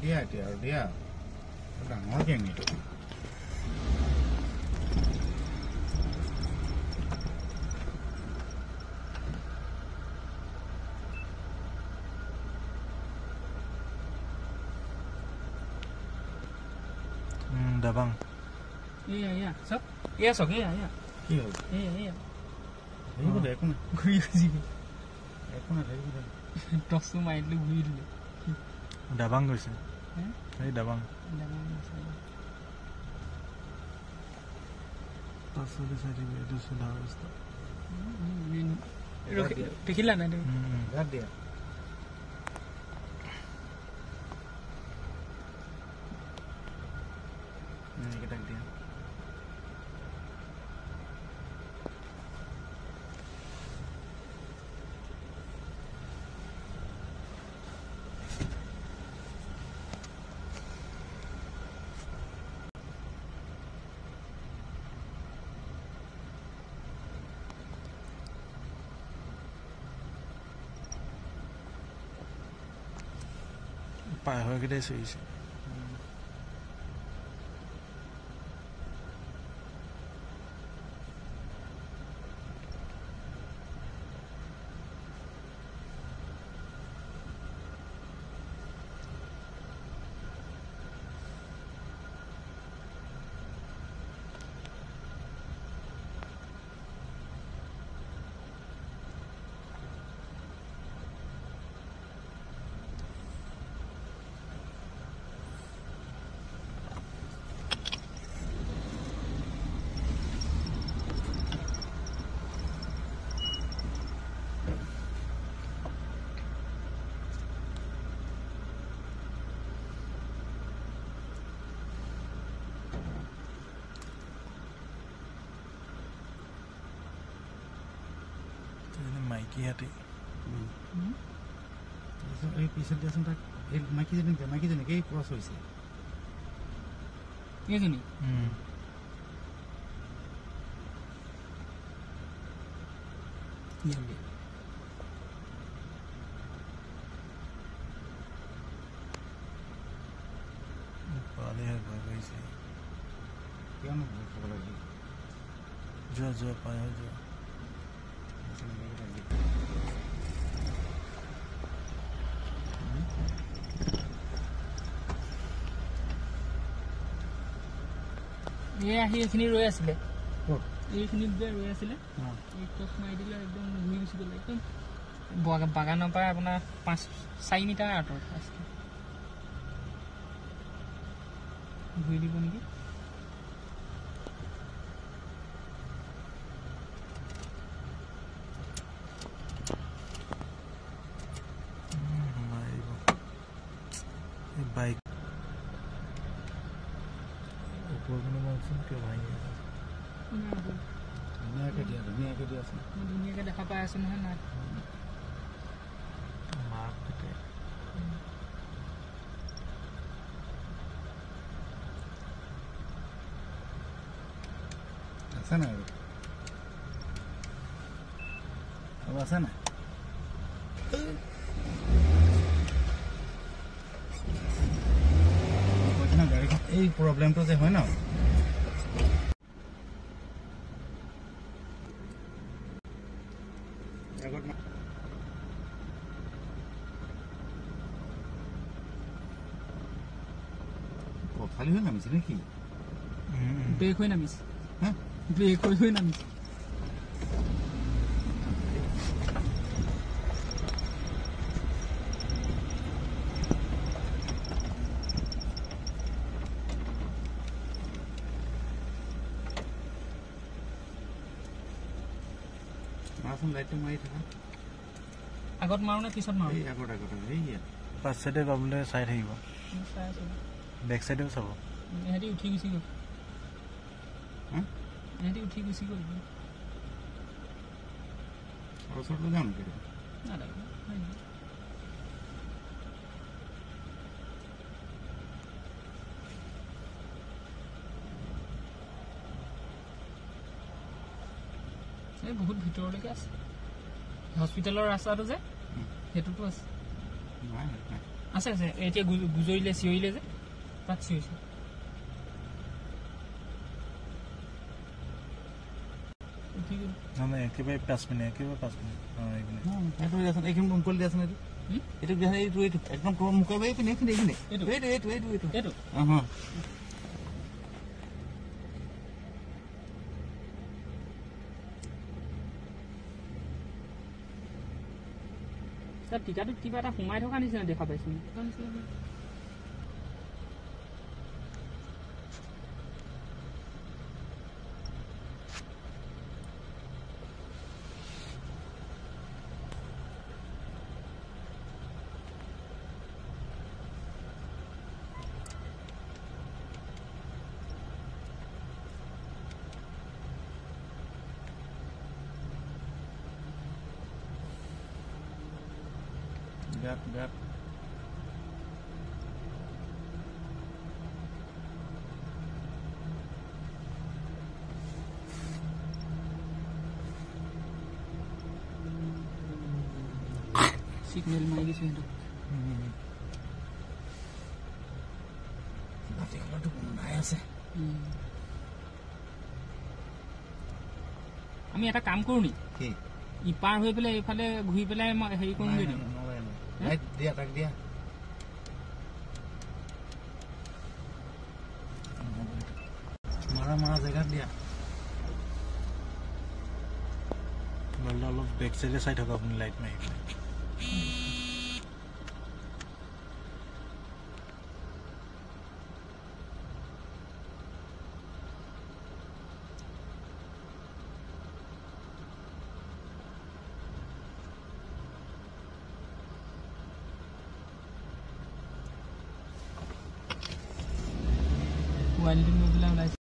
দিয়া এতিয়া আৰু দিয়া ডাঙৰ গেং এইটো দাবাং এয়া চব এয়া চক এয়া কি হ'ল এয়া হেৰি একো নাই ঘূৰি গুচি গ'ল একো নাই হেৰি টচটো মাৰি দিলোঁ ঘূৰি দিলোঁ দাবাং গৈছে এই দাবাং দেখিলা নাই তুমি গাত দিয়া এইকেইটাক দিয়া পাৰ হৈ কেইটাই চৰিছে মাইকী হাতী এই পিছত দিয়াচোন তাক এই মাইকীজনী এই ক্ৰছ হৈছে এইজনী পোৱালিহে ভয় কৰিছে কিয়নো ভয় খাব লাগে যোৱা পাৰ হৈ যোৱা আহি এইখিনি ৰৈ আছিলে এইখিনিত যে ৰৈ আছিলে এই টচ মাৰি দিলে একদম ঘূৰি গুচি গ'ল একদম বাগানৰ পৰা আপোনাৰ 5-4 মিটাৰ আঁতৰত আছিলে ঘূৰি দিব নেকি বাইক ধুনীয়াকে দেখা পাই আছো নহয় নাই আছে নাই আৰু আছে নাই এই প্ৰব্লেমটো যে হয় ন খালি হৈ নামিছে নেকি ব্ৰেক হৈ নামিছে ব্ৰেক হৈ নামিছে লাইটটো মাৰি থাকা আগত মাৰো নে পিছত মাৰো এই আগত পাঁচ চাইডে পাবলৈ চাই থাকিব বেক চাইডেও চাব এহেঁতি উঠি গুচি গ'ল ওচৰলৈ যাওঁ নেকি এই বহুত ভিতৰলৈকে আছে হস্পিটেলৰ ৰাস্তাটো যে সেইটোতো আছে আছে আছে এতিয়া গুজৰিলে চিঞৰিলে যে তাত চিঞৰিছে একেবাৰে 5 মিনিট একেবাৰে 5 মিনিট এইটো দিয়াচোন এইখিনি মুকলি দিয়াচোন এইটো এইটো এইটো একদম মুকলি এইপিনে এইখিনি এইখিনি এইটো এইটো এইটো এইটো এইটো তাত টিকাটোত কিবা এটা সোমাই থকা নিচিনা দেখা পাইছোঁ বিৰাট সিগনেল মাৰি দিছোঁ সিহঁতক আছে আমি এটা কাম কৰোঁ নি ইপাৰ হৈ পেলাই এইফালে ঘূৰি পেলাই হেৰি কৰোঁগৈ নি দিয়া তাক দিয়া মাৰা জেগাত দিয়া অলপ বেক চাইডে চাই থকা আপুনি লাইট মাৰি পোৱালিটো লৈ পেলাই ওলাইছে